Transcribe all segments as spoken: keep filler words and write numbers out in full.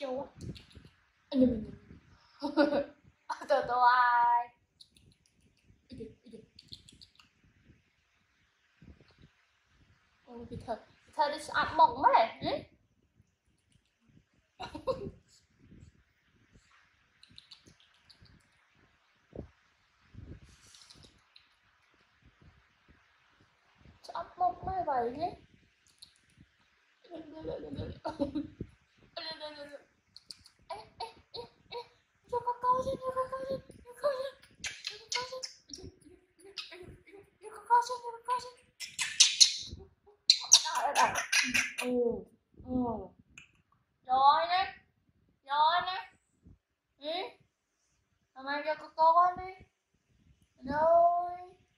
trâu á. Anh nhìn mình. Từ từ ai. Ôi thì thật, thật đi ăn mộng mày. Ừ? Ăn mộng mày vậy nhé. Ê, ê, ê, ê, vô con câu chứ, vô con câu chứ, vô con câu chứ, vô con câu chứ, vô con câu chứ, vô con câu chứ. Ở đây, ừ, ừ, rồi nè, rồi nè, ừ, hôm nay cho con câu ăn đi, rồi.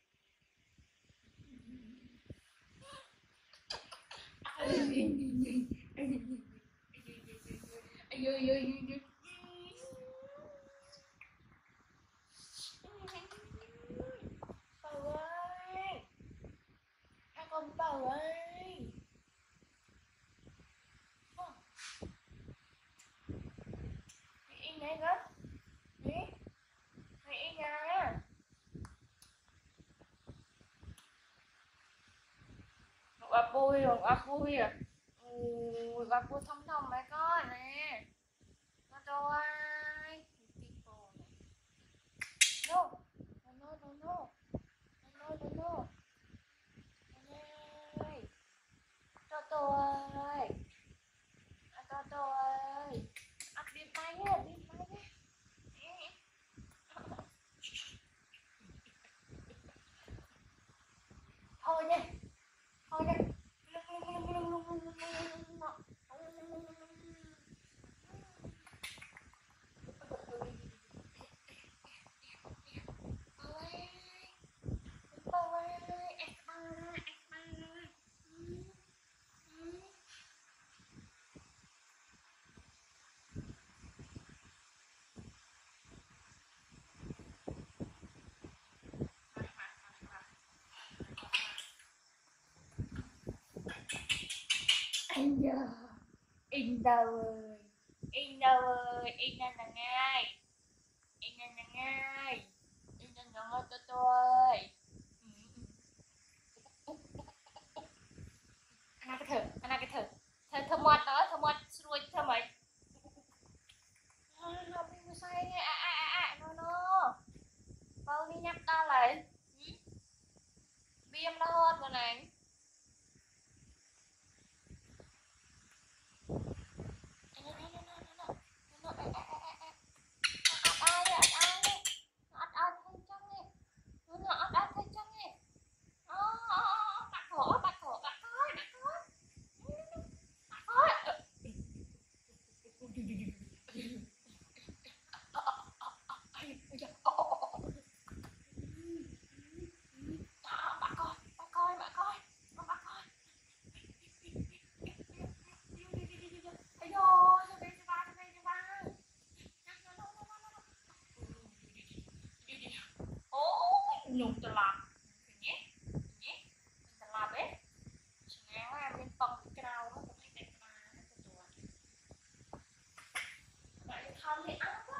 Bầu ơi, các con bầu ơi. Hãy yên này đó, hãy yên nha. Gặp vui rồi, gặp vui à. Ừ, gặp vui thông thông mày coi nè. Nó đâu ai. No, no, no, no, no, no, no, no. Ơi, cho tôi, à, cho tôi, ăn đi tay á, đi tay á. Thôi nha, thôi nha. Anh giờ in đâu ơi, in đâu ơi, in là là ngay, in là là ngay, in là là ngay tôi tôi. Anh cái thử, anh cái thử, thử thử một đó, thử một rồi thử mấy. Nó bị sai nghe, à à à à, nó nó, bao đi nhắc ta lại, viêm nó hơn rồi này. Nhung cho làm nhé nhé cho làm đấy sáng làm bên phần cái nào nó cũng hay đẹp mà vậy không thì ăn quá.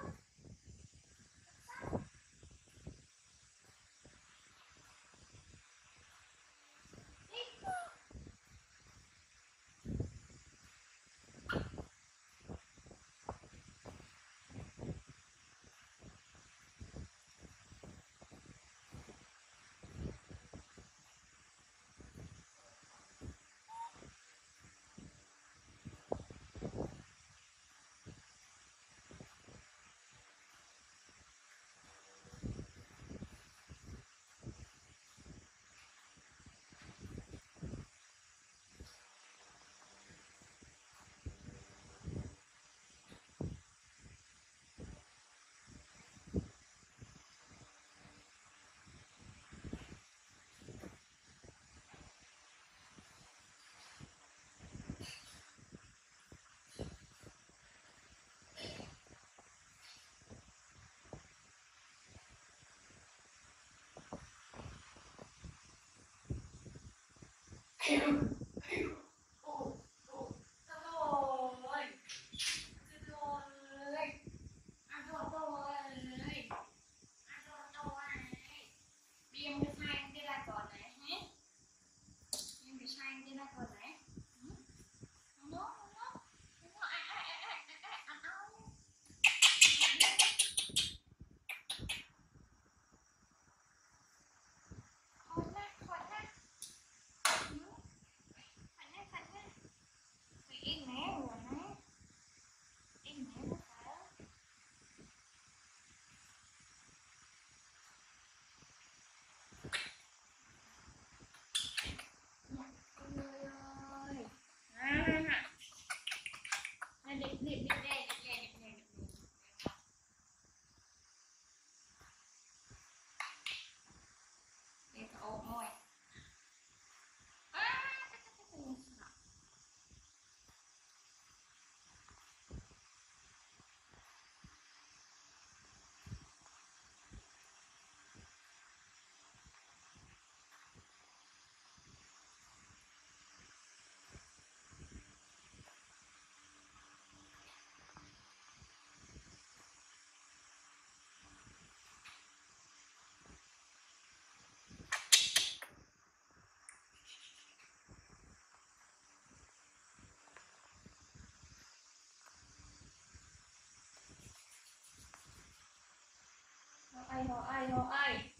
ai họ ai họ ai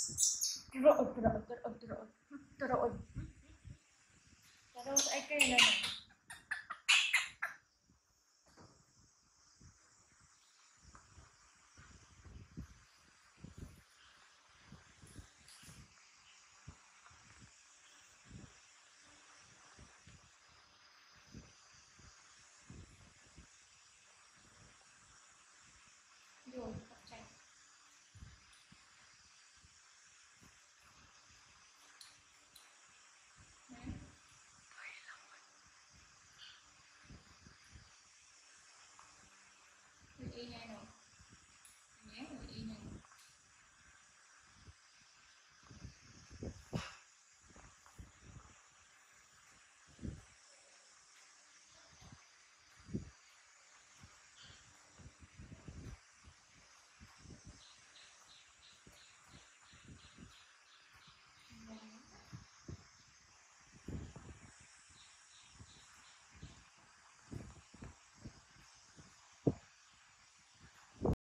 rồi rồi rồi rồi rồi rồi đâu ai kêu này